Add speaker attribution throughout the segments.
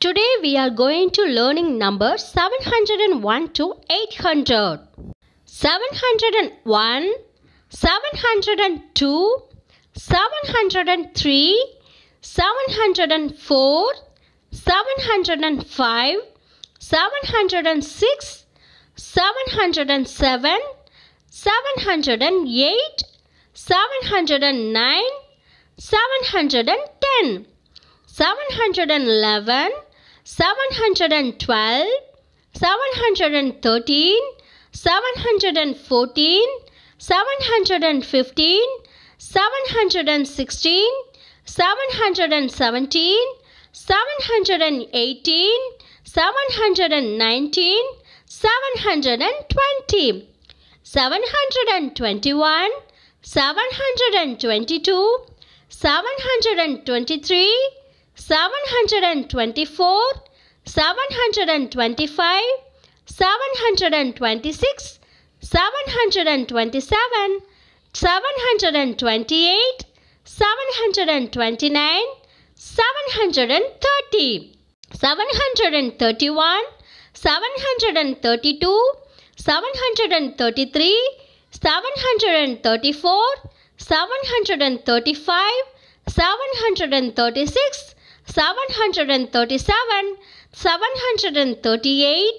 Speaker 1: Today we are going to learning numbers 701 to 800. 701, 702, 703, 704, 705, 706, 707, 708, 709, 710, 711, 712, 713, 714, 715, 716, 717, 718, 719, 720, 721, 722, 723, 724, 725, 726, 727, 728, 729, 730, 731, 732, 733, 734, 735, 736, 737, 738,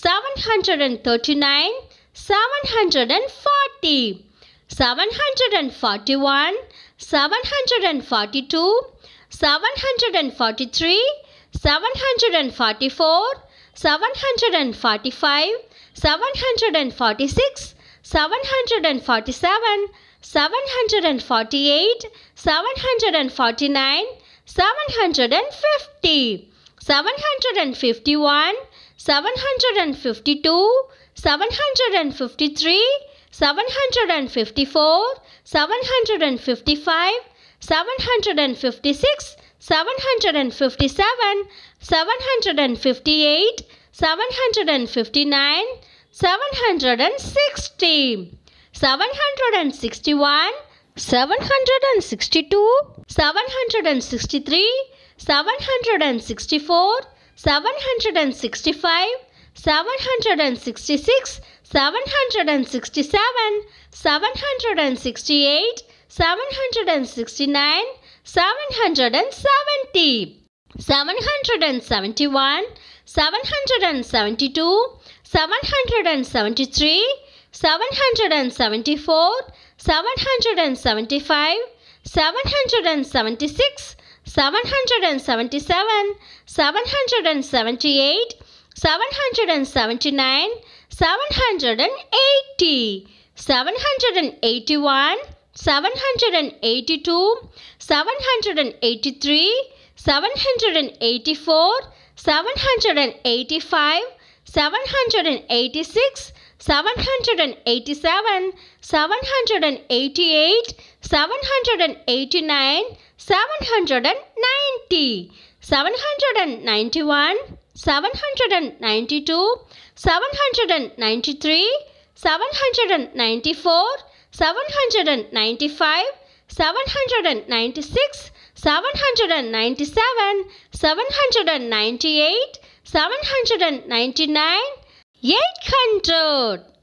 Speaker 1: 739, 740, 741, 742, 743, 744, 745, 746, 747, 748, 749, 750, 751, 752, 753, 754, 755, 756, 757, 758, 759, 760, 761, 762, 763, 764, 765, 766, 767, 768, 769, 770, 771, 772, 773, 774, 775, 776, 777, 778, 779, 780, 781, 782, 783, 784, 785, 786, 787, 788, 789, 790, 791, 792, 793, 794, 795, 796, 797, 798, 799, 800.